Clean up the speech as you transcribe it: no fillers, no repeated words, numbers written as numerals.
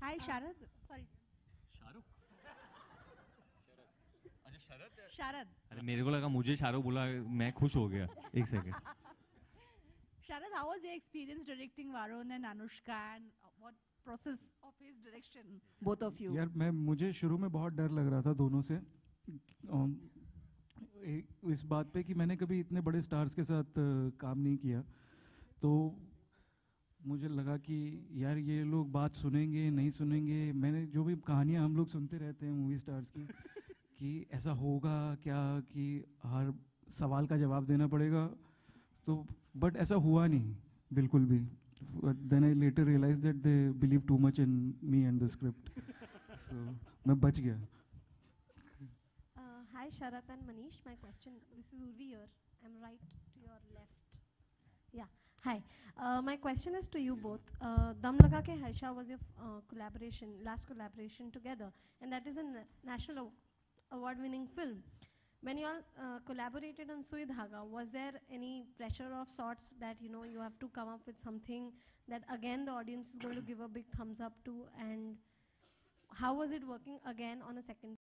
Hi, Sharad. Sorry. Shahrukh अच्छा शरद Sharad. अरे मेरे को लगा मुझे शाहरुख बोला मैं खुश हो गया एक second Sharad, how was your experience directing Varun and Anushka, and what process of his direction, both of you? यार मुझे शुरू में बहुत डर लग रहा था दोनों से इस बात पे कि मैंने कभी इतने बड़े स्टार्स के साथ काम नहीं किया, तो मुझे लगा कि यार ये लोग बात सुनेंगे नहीं सुनेंगे। मैंने जो भी कहानियाँ हम लोग सुनते रहते हैं मूवी स्टार्स की कि ऐसा होगा क्या कि हर सवाल का जवाब देना पड़ेगा, तो बट ऐसा हुआ नहीं बिल्कुल भी। Then I later realize that they believe too much in me and the script, so मैं बच गया। Hi Sharat and Manish, my question, this is Urvi here, I'm right to your left. Yeah, hi. My question is to you both. Dam Laga Ke Haisha was your last collaboration together, and that is a national award-winning film. When you all collaborated on Sui Dhaaga, was there any pressure of sorts that you have to come up with something that again the audience is going to give a big thumbs up to, and how was it working again on a second